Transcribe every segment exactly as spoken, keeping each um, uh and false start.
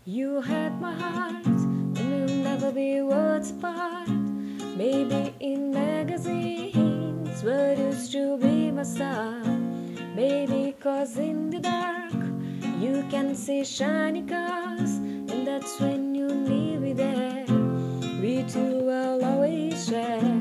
You had my heart, and we'll never be worlds apart. Maybe in magazines, but you still be my star. Maybe cause in the dark, you can see shiny cars, and that's when you need me there. We two will always share.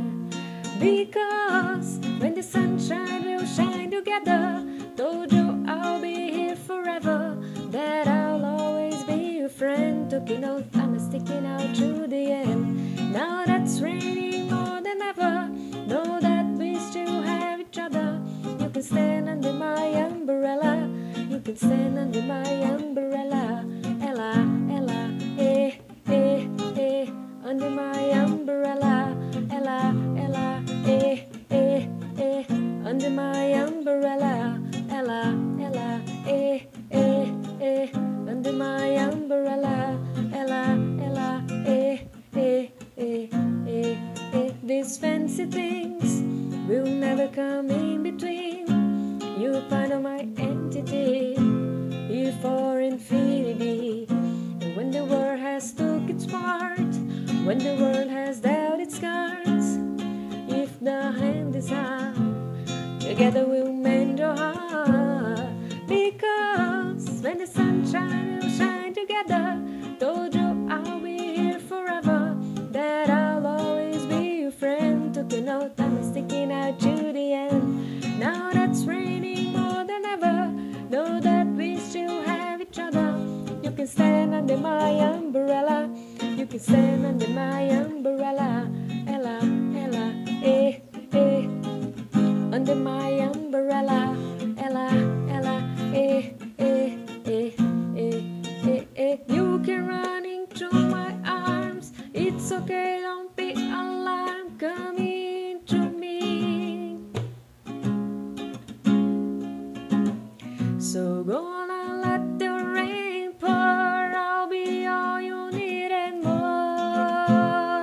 Because when the sunshine will shine together, told you I'll be here forever, that I'll always be your friend. Taking oath, I'm sticking out to the end. Now that's raining more than ever, know that we still have each other. You can stand under my umbrella, you can stand under my umbrella. Ella, Ella, eh, eh, eh, under my umbrella. Ella, Ella, eh, eh, eh, under my umbrella. Ella, Ella, eh, eh, eh, under my umbrella. Ella, Ella, eh, eh, eh, eh, eh. These fancy things will never come in between. You're part of my entity, here for infinity. And when the world has took its part, when the world has dealt its cards, if the hand is out, together we'll mend your heart. Because when the sunshine will shine together, told you I'll be here forever, that I'll always be your friend. Took an oath, I'm sticking out to the end. Now that's raining more than ever, know that we still have each other. You can stand under my umbrella, you can stand under my umbrella. Ella, Ella, eh, eh, under my umbrella. Ella, Ella, eh, eh, eh, eh, eh, eh. You can run into my arms, it's okay, don't be alarmed. Come into me. So gonna let the rain pour, I'll be all you need and more.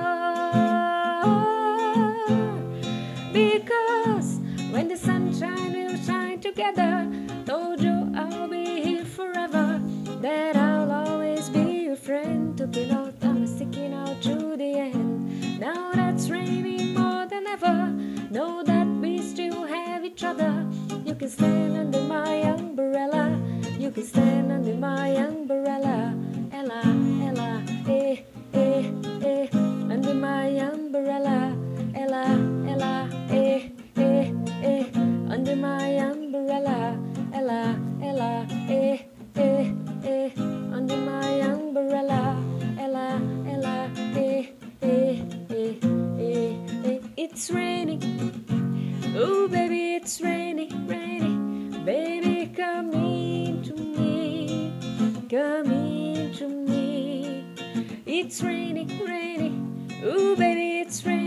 Because when the sunshine will shine together, told you I'll be here forever, that I'll always be your friend. Took it out, I'm sticking out to the end. Now that's raining more than ever, know that we still have each other. You can stand under my umbrella, you can stand under my umbrella. Ella, Ella, eh, eh, eh, under my umbrella. Ella, Ella, eh, eh, eh, under my umbrella. Ella, Ella, eh, eh, eh, under my umbrella. Ella, Ella, eh, eh, eh, eh, eh. It's raining, oh baby, it's raining, raining. Baby, come into me, come into me. It's raining, raining, oh baby, it's raining.